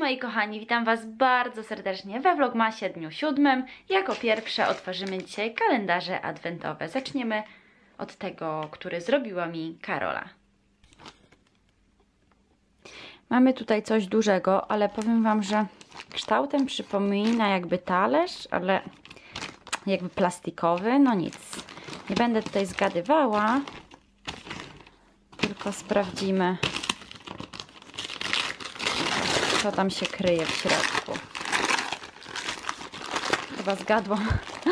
moi kochani, witam Was bardzo serdecznie we Vlogmasie dniu 7. Jako pierwsze otworzymy dzisiaj kalendarze adwentowe. Zaczniemy od tego, który zrobiła mi Karola. Mamy tutaj coś dużego, ale powiem Wam, że kształtem przypomina jakby talerz, ale jakby plastikowy, no nic. Nie będę tutaj zgadywała, tylko sprawdzimy, co tam się kryje w środku. Chyba zgadłam.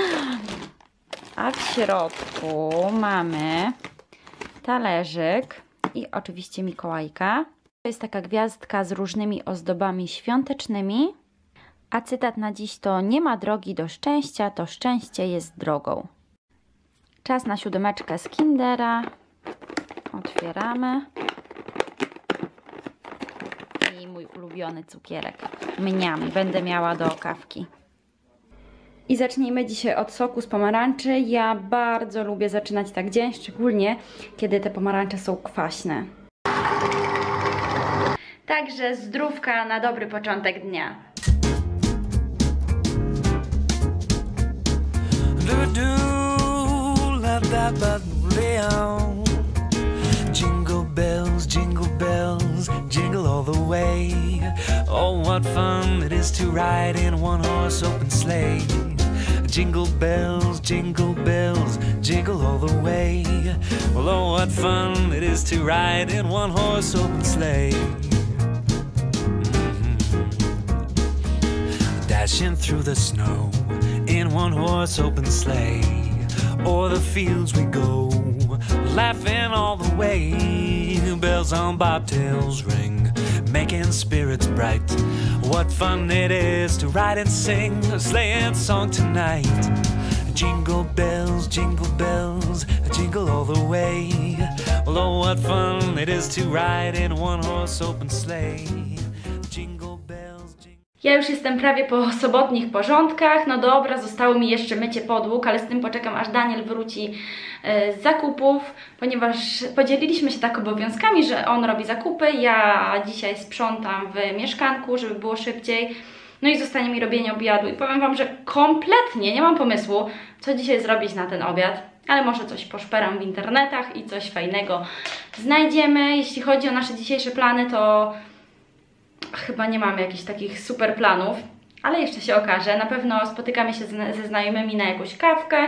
A w środku mamy talerzyk i oczywiście Mikołajka. To jest taka gwiazdka z różnymi ozdobami świątecznymi. A cytat na dziś to: nie ma drogi do szczęścia, to szczęście jest drogą. Czas na 7 z Kindera. Otwieramy. I mój ulubiony cukierek. Mniam, będę miała do kawki. I zacznijmy dzisiaj od soku z pomarańczy. Ja bardzo lubię zaczynać tak dzień, szczególnie kiedy te pomarańcze są kwaśne. Także zdrówka na dobry początek dnia. Jingle bells, jingle all the way. Oh, what fun it is to ride in one horse open sleigh. Jingle bells, jingle all the way. Well, oh, what fun it is to ride in one horse open sleigh. Dashing through the snow in one horse open sleigh. O'er the fields we go, laughing all the way. Bells on bobtails ring, making spirits bright. What fun it is to ride and sing a sleighing song tonight. Jingle bells, jingle all the way. Well, oh, what fun it is to ride in one horse open sleigh. Jingle bells, jingle... Ja już jestem prawie po sobotnich porządkach. No dobra, zostało mi jeszcze mycie podłóg, ale z tym poczekam, aż Daniel wróci z zakupów, ponieważ podzieliliśmy się tak obowiązkami, że on robi zakupy, ja dzisiaj sprzątam w mieszkanku, żeby było szybciej. No i zostanie mi robienie obiadu i powiem Wam, że kompletnie nie mam pomysłu, co dzisiaj zrobić na ten obiad, ale może coś poszperam w internetach i coś fajnego znajdziemy. Jeśli chodzi o nasze dzisiejsze plany, to chyba nie mamy jakichś takich super planów, ale jeszcze się okaże. Na pewno spotykamy się ze znajomymi na jakąś kawkę.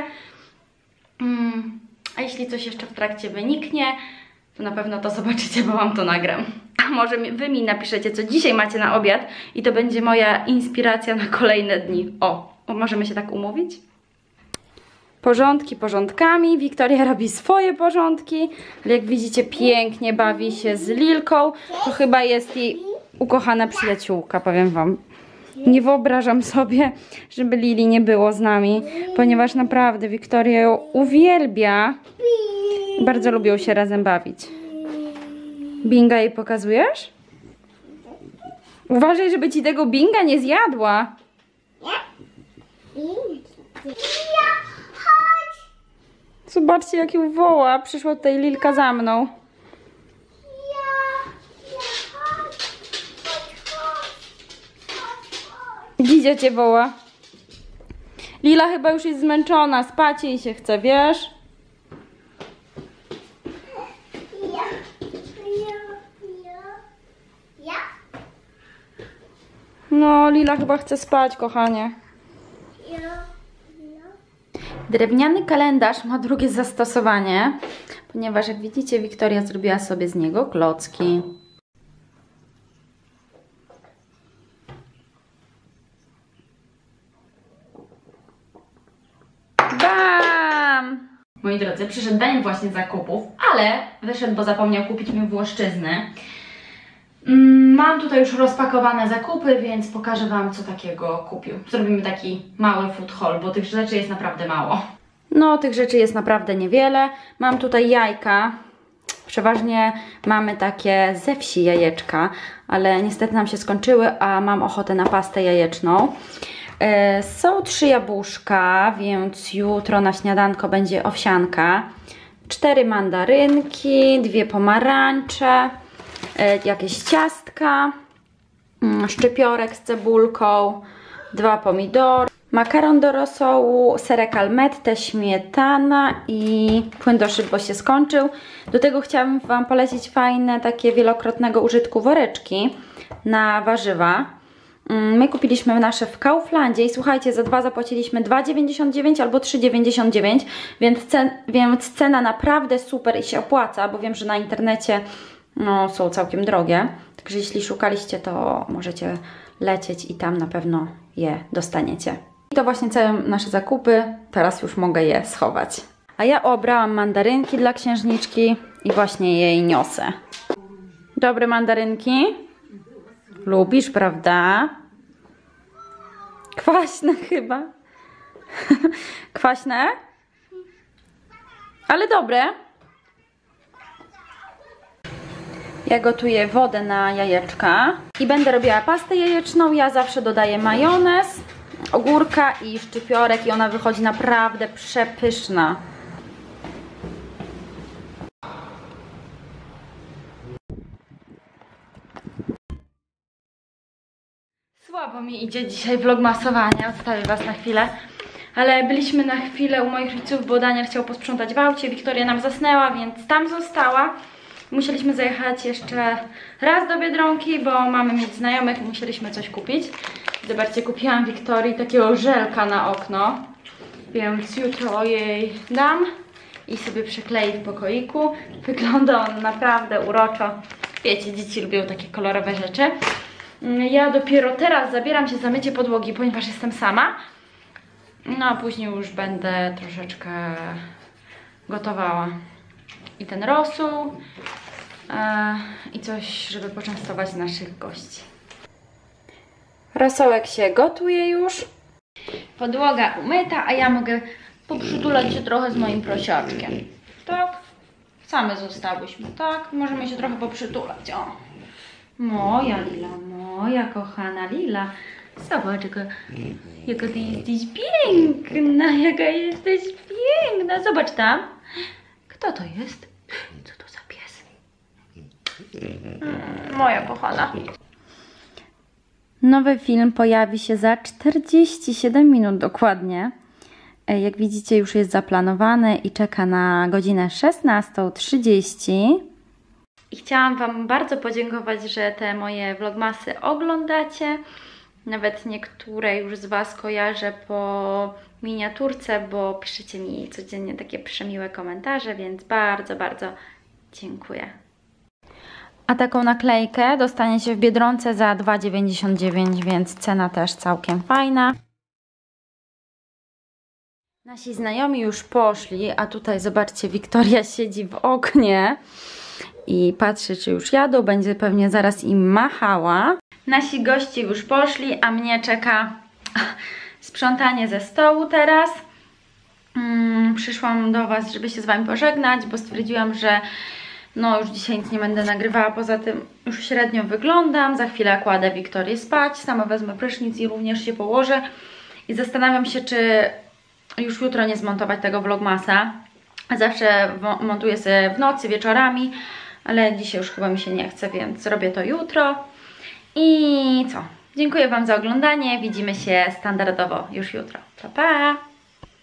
A jeśli coś jeszcze w trakcie wyniknie, to na pewno to zobaczycie, bo Wam to nagram. A może Wy mi napiszecie, co dzisiaj macie na obiad i to będzie moja inspiracja na kolejne dni. O, możemy się tak umówić? Porządki porządkami. Wiktoria robi swoje porządki, ale jak widzicie, pięknie bawi się z Lilką. To chyba jest jej ukochana przyjaciółka, powiem Wam. Nie wyobrażam sobie, żeby Lili nie było z nami, ponieważ naprawdę Wiktoria ją uwielbia. Bardzo lubią się razem bawić. Binga jej pokazujesz? Uważaj, żeby ci tego binga nie zjadła. Zobaczcie, jak ją woła. Przyszła tutaj Lilka za mną. Lidia cię woła. Lila chyba już jest zmęczona, spać jej się chce, wiesz? No, Lila chyba chce spać, kochanie. Drewniany kalendarz ma drugie zastosowanie, ponieważ jak widzicie, Wiktoria zrobiła sobie z niego klocki. Bam! Moi drodzy, przyszedł Daniel właśnie z zakupów, ale wyszedł, bo zapomniał kupić mi włoszczyzny. Mam tutaj już rozpakowane zakupy, więc pokażę Wam, co takiego kupił. Zrobimy taki mały food haul, bo tych rzeczy jest naprawdę mało. No, tych rzeczy jest naprawdę niewiele. Mam tutaj jajka. Przeważnie mamy takie ze wsi jajeczka, ale niestety nam się skończyły, a mam ochotę na pastę jajeczną. Są 3 jabłuszka, więc jutro na śniadanko będzie owsianka. 4 mandarynki, 2 pomarańcze, jakieś ciastka. szczypiorek z cebulką, 2 pomidory, makaron do rosołu, serek almette, śmietana i płyn do szyb, bo się skończył. Do tego chciałabym Wam polecić fajne takie wielokrotnego użytku woreczki na warzywa. My kupiliśmy nasze w Kauflandzie i słuchajcie, za 2 zapłaciliśmy 2,99 albo 3,99, więc cena naprawdę super i się opłaca, bo wiem, że na internecie no, są całkiem drogie. Także jeśli szukaliście, to możecie lecieć i tam na pewno je dostaniecie. I to właśnie całe nasze zakupy, teraz już mogę je schować. A ja obrałam mandarynki dla księżniczki i właśnie jej niosę. Dobre mandarynki? Lubisz, prawda? Kwaśne chyba. Kwaśne? Ale dobre. Ja gotuję wodę na jajeczka i będę robiła pastę jajeczną. Ja zawsze dodaję majonez, ogórka i szczypiorek i ona wychodzi naprawdę przepyszna. Słabo mi idzie dzisiaj vlogmasowanie, odstawię Was na chwilę. Ale byliśmy na chwilę u moich rodziców, bo Daniel chciał posprzątać w aucie, Wiktoria nam zasnęła, więc tam została. Musieliśmy zajechać jeszcze raz do Biedronki, bo mamy mieć znajomych i musieliśmy coś kupić. Zobaczcie, kupiłam Wiktorii takiego żelka na okno, więc jutro jej dam i sobie przyklei w pokoiku. Wygląda on naprawdę uroczo. Wiecie, dzieci lubią takie kolorowe rzeczy. Ja dopiero teraz zabieram się za mycie podłogi, ponieważ jestem sama. No a później już będę troszeczkę gotowała i ten rosół i coś, żeby poczęstować naszych gości. Rosołek się gotuje już. Podłoga umyta, a ja mogę poprzytulać się trochę z moim prosiaczkiem. Tak? Same zostałyśmy, tak? Możemy się trochę poprzytulać, o. Moja Lila, moja kochana Lila. Zobacz, jaka ty jesteś piękna, jaka jesteś piękna. Zobacz tam. Kto to jest? Co to za pies? Moja kochana. Nowy film pojawi się za 47 minut dokładnie. Jak widzicie, już jest zaplanowany i czeka na godzinę 16:30. I chciałam Wam bardzo podziękować, że te moje vlogmasy oglądacie. Nawet niektóre już z Was kojarzę po miniaturce, bo piszecie mi codziennie takie przemiłe komentarze, więc bardzo, bardzo dziękuję. A taką naklejkę dostaniecie w Biedronce za 2,99, więc cena też całkiem fajna. Nasi znajomi już poszli, a tutaj zobaczcie, Wiktoria siedzi w oknie i patrzy, czy już jadą, będzie pewnie zaraz im machała. Nasi goście już poszli, a mnie czeka sprzątanie ze stołu teraz. Przyszłam do Was, żeby się z Wami pożegnać, bo stwierdziłam, że no już dzisiaj nic nie będę nagrywała, poza tym już średnio wyglądam. Za chwilę kładę Wiktorię spać, sama wezmę prysznic i również się położę. I zastanawiam się, czy już jutro nie zmontować tego vlogmasa. Zawsze montuję sobie w nocy, wieczorami, ale dzisiaj już chyba mi się nie chce, więc zrobię to jutro. I co? Dziękuję Wam za oglądanie. Widzimy się standardowo już jutro. Pa, pa!